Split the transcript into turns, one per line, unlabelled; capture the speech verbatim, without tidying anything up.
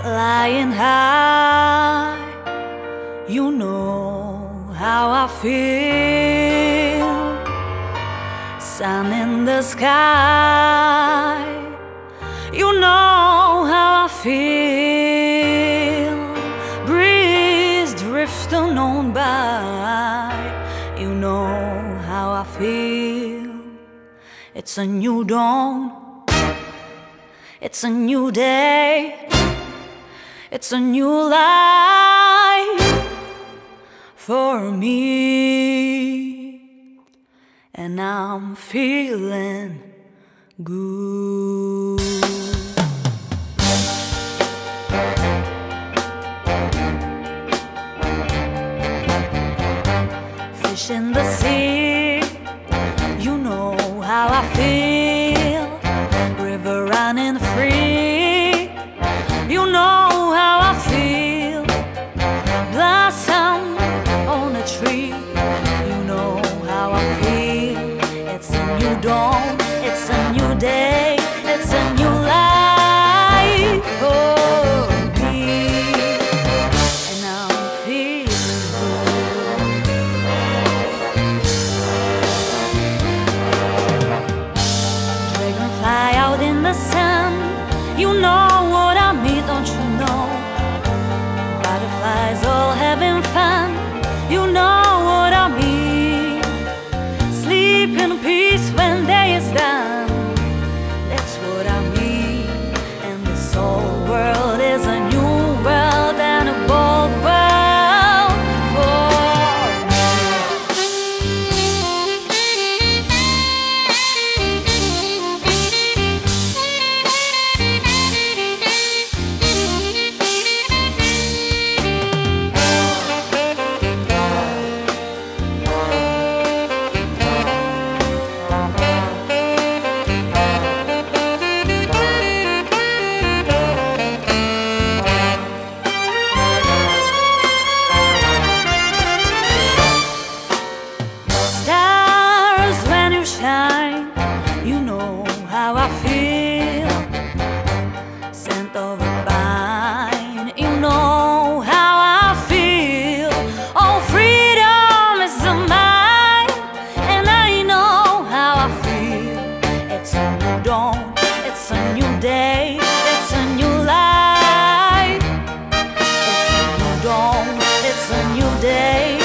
Flying high, you know how I feel. Sun in the sky, you know how I feel. Breeze drifting on by, you know how I feel. It's a new dawn, it's a new day, it's a new life for me, and I'm feeling good. Fish in the sea, you know how I feel. River running free, you know how I feel. Blossom on a tree, you know how I feel. It's a new dawn, it's a new day, it's a new life for me, and I'm feeling good. Dragonfly out in the sun, you know what I mean, don't you know? Butterflies all having fun, you know what I mean. Sleep in peace when day is done, that's what I mean. And this whole world is a new world and a bold world for stars when you shine, you know how I feel. Scent of a vine, you know how I feel. Oh, freedom is mine, and I know how I feel. It's a new dawn, it's a new day, it's a new life. It's a new dawn, it's a new day,